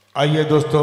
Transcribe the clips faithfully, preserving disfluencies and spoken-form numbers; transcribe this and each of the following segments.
آئیے دوستو،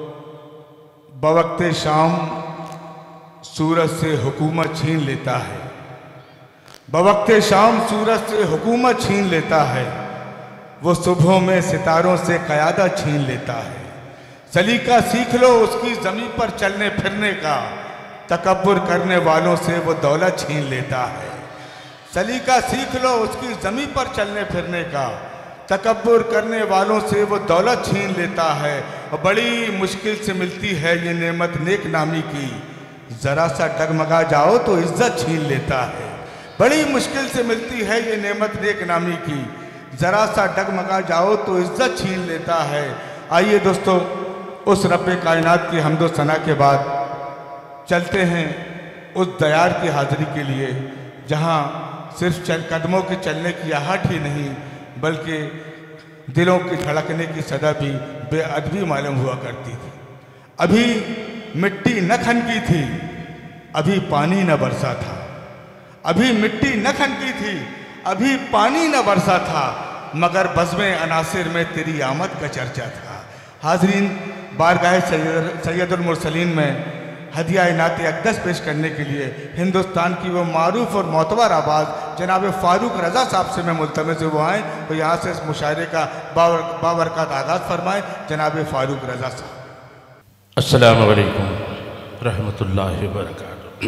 بوقت شام سورج سے حکومت چھین لیتا ہے، بوقت شام سورج سے حکومت چھین لیتا ہے، وہ صبحوں میں ستاروں سے قیادت چھین لیتا ہے۔ سلیقہ سیکھ لو اس کی زمین پر چلنے پھرنے کا، تکبر کرنے والوں سے وہ دولت چھین لیتا ہے۔ سلیقہ سیکھ لو اس کی زمین پر چلنے پھرنے کا، تکبر کرنے والوں سے وہ دولت چھین لیتا ہے۔ اور بڑی مشکل سے ملتی ہے یہ نعمت نیک نامی کی، ذرا سا ڈگمگا جاؤ تو عزت چھین لیتا ہے۔ بڑی مشکل سے ملتی ہے یہ نعمت نیک نامی کی، ذرا سا ڈگمگا جاؤ تو عزت چھین لیتا ہے۔ آئیے دوستو، اس رب کائنات کی حمد و ثنا کے بعد چلتے ہیں اس دیار کی حاضری کے لیے، جہاں صرف چند قدموں کے چلنے کی آہٹ ہی نہیں بلکہ دلوں کی دھڑکنے کی صدا بھی بے ادبی معلوم ہوا کرتی تھی۔ ابھی مٹی نہ کھنکی تھی، ابھی پانی نہ برسا تھا، ابھی مٹی نہ کھنکی تھی، ابھی پانی نہ برسا تھا، مگر بزم عناصر میں تیری آمد کا چرچا تھا۔ حاضرین، بارگاہ سید المرسلین میں ہدیہ نعت اقدس پیش کرنے کے لیے ہندوستان کی وہ معروف اور معتبر آواز جناب فاروق رضا صاحب سے میں ملتمس وہ آئیں تو یہاں سے اس مشاعرے کا بابرکات آغاز فرمائیں۔ جناب فاروق رضا صاحب۔ السلام علیکم رحمت اللہ وبرکاتہ۔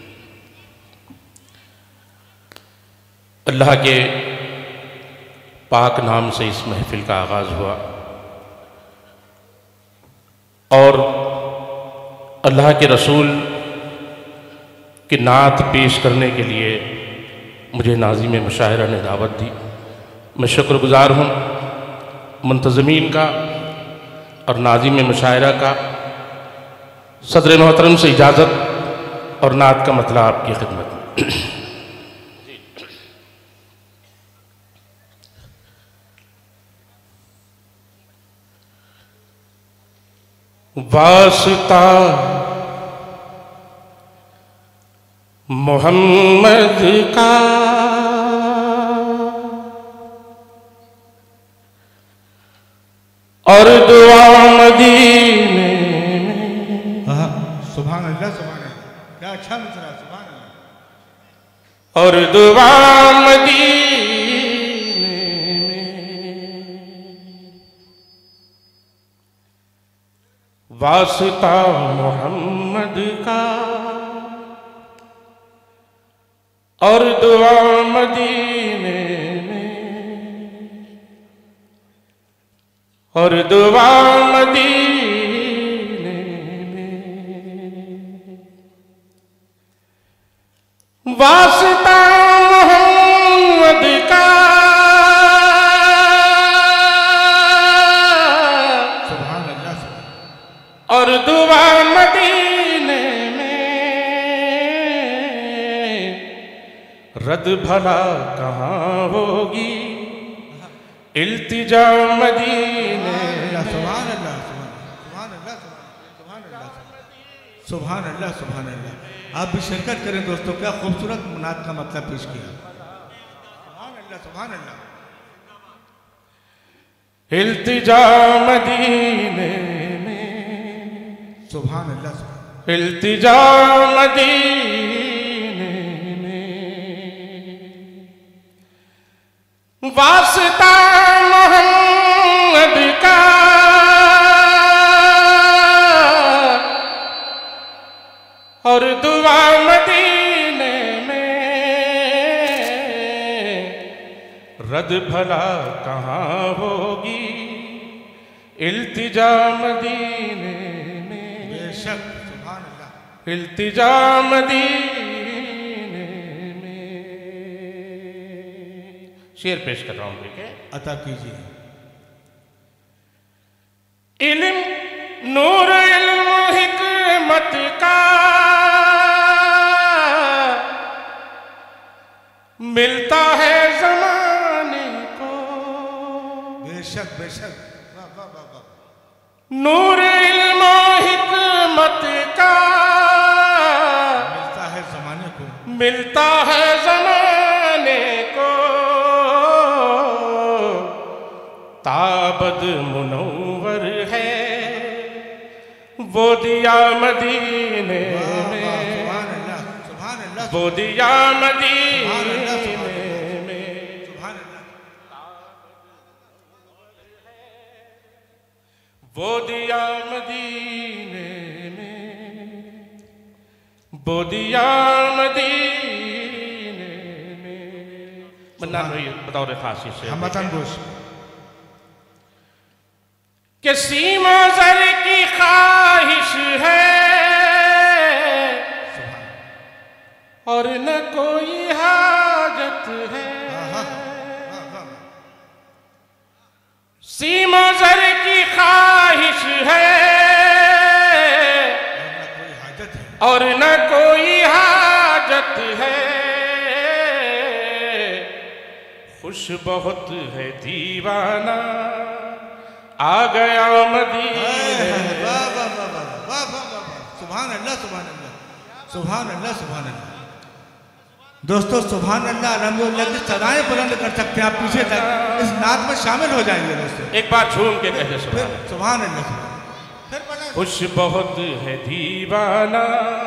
اللہ کے پاک نام سے اس محفل کا آغاز ہوا اور اللہ کے رسول کی نعت پیش کرنے کے لیے مجھے ناظم مشاعرہ نے دعوت دی۔ میں شکر گزار ہوں منتظمین کا اور ناظم مشاعرہ کا۔ صدر محترم سے اجازت اور نعت کا مطلب آپ کی خدمت میں۔ واسطہ محمد کا اور دعا مدینے میں، سبحان اللہ سبحان اللہ، کیا اچھا مصرع، سبحان اللہ۔ اور دعا مدینے واسطہ محمد کا اور دعا مدینے میں، اور دعا مدینے میں، واسطہ محمد کا اور دعا مدینے میں، رد بھلا کہاں ہوگی التجا مدینے۔ سبحان اللہ سبحان اللہ سبحان اللہ سبحان اللہ سبحان اللہ۔ آپ بھی شرکت کریں دوستو، کیا خوبصورت نعت کا مطلب پیش کیا۔ سبحان اللہ سبحان اللہ۔ التجا مدینے میں، سبحان اللہ سبحان التجا مدینے میں، واسطہ محمد کا اور دعا مدینے میں، رد بھلا کہاں ہوگی التجا مدینے میں، بے شک سبحان اللہ۔ التجا مدینے میں۔ شعر پیش کر رہا ہوں، ٹھیک ہے؟ عطا کیجیے۔ علم نور علم حکمت کا ملتا ہے زمانے کو، بے شک بے شک، نور علم و حکمت کا ملتا ہے زمانے کو، ملتا ہے زمانے کو، تابد منور ہے وہ دیا مدینے میں، سبحان اللہ سبحان اللہ وہ دیا مدینے میں، سبحان اللہ وہ دیا مدینے میں، وہ دیا مدینے میں۔ منان بھائی بطور خاصی سے ہمتن گوش کہ سیم و زر کی خواہش ہے اور نہ کوئی حاجت ہے، سیم و زر کی خواہش ہے اور نہ کوئی حاجت ہے، خوش بہت ہے دیوانہ آ گیا مدینے۔ سبحان اللہ سبحان اللہ سبحان اللہ سبحان اللہ۔ دوستو سبحان اللہ الحمدللہ کی صدائیں بلند کر سکتے ہیں آپ پیچھے تک اس نعت میں شامل ہو جائیں گے دوستو، ایک بار جھوم کے کہتے سبحان اللہ۔ سبحان اللہ سبحان اللہ۔ خوش بہت ہے دیوانہ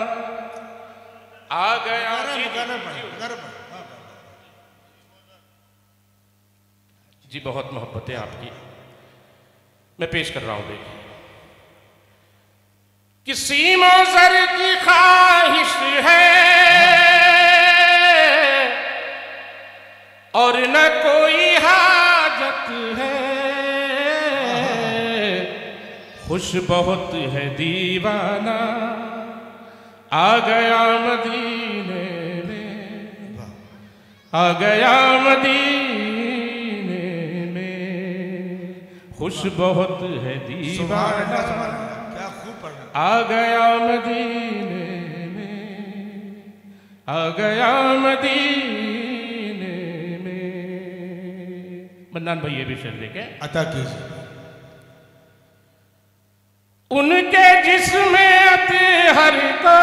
آ گیا۔ جی بہت محبت ہے آپ کی، میں پیش کر رہا ہوں دیکھیں۔ کہ سیم و زر کی خواہش ہے اور نہ کوئی حاجت ہے، خوش بہت ہے دیوانہ آ گیا مدینے میں، آ گیا مدینے میں، خوش بہت ہے دیوانہ آ گیا مدینے میں، آ گیا مدینے میں۔ منان بھائی یہ بھی شعر دیکھیں۔ عطا کیجئے۔ ان کے جسم اطہر کو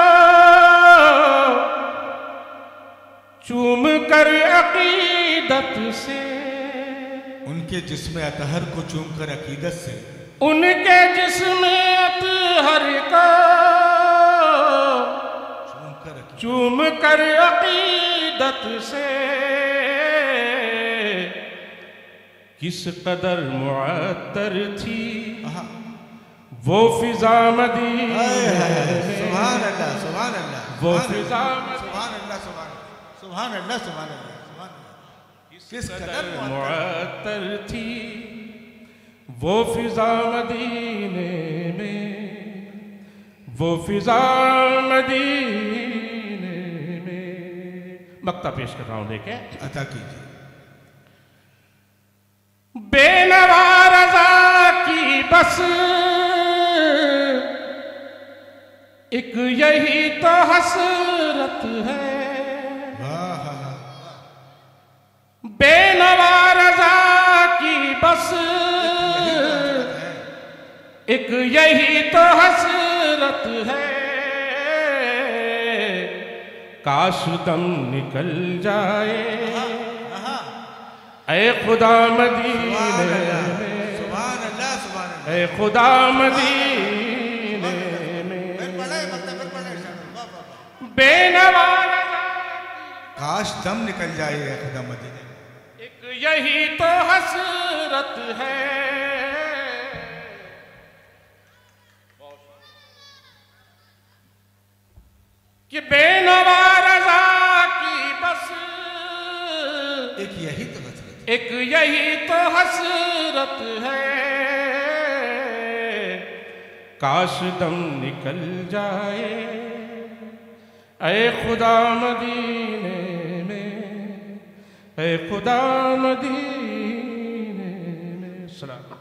چوم کر عقیدت سے، ان کے جسم اطہر کو چوم کر عقیدت سے، ان کے جسم اطہر کو چوم کر عقیدت سے، کس قدر معطر تھی وہ فضا مدینے میں، سبحان اللہ سبحان اللہ، وہ فضا سبحان اللہ سبحان اللہ سبحان اللہ، کس قدر معطر تھی وہ فضا مدینے میں، وہ فضا مدینے میں۔ مقطع پیش کر رہا ہوں دیکھیں۔ عطا کیجئے۔ بے نوا رضا کی بس ایک یہی تو حسرت ہے، بے نوا رضا کی بس ایک یہی تو حسرت ہے، کاش دم نکل جائے اے خدا مدینے میں، سبحان اللہ سبحان اللہ، اے خدا مدینے میں، بے نوا کاش دم نکل جائے اے خدا مدینے میں، ایک یہی تو حسرت ہے، کہ بے نوا رضا کی بس ایک یہی تو حسرت، ایک یہی تو حسرت ہے، کاش دم نکل جائے اے خدا مدینے میں، اے خدا مدینے میں۔ سلام۔